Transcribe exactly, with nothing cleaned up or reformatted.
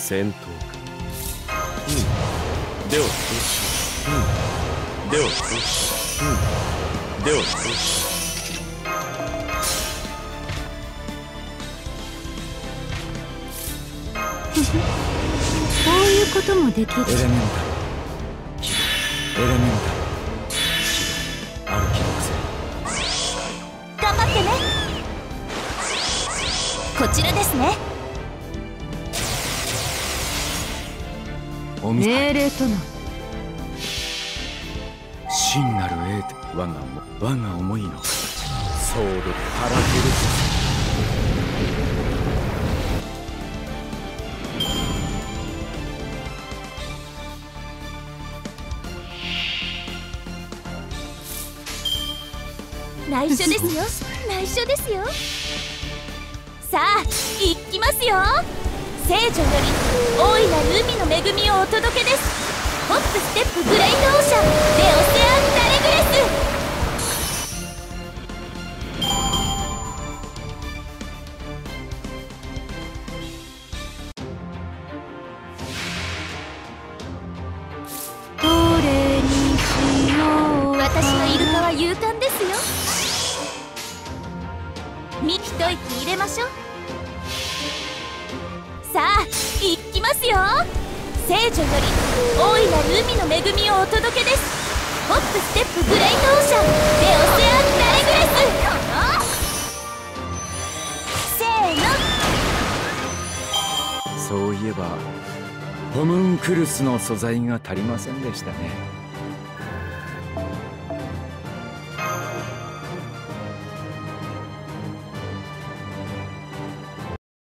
戦闘か。うんではそうしよう。うんではそうしよう。うんではそうしよう。 こういうこともできる。 エレメンタルエレメンタル歩きの癖。 頑張ってね。こちらですね。 お見命令との真なるエーテ我がも我が思いの形ソードでパラケルス。 内緒ですよ。内緒ですよ。さあ行きますよ。聖女より大いなる海の恵みをお届けです。ホップステップグレイトオーシャンデオセアンダレグレス。どれにしよう。私のイルカは勇敢ですよ。み一息入れましょう。さあ行きますよ。聖女より大いなる海の恵みをお届けです。ホップステップグレイトオーシャンデオセアンダレグレス。せーの。 そういえばホムンクルスの素材が足りませんでしたね。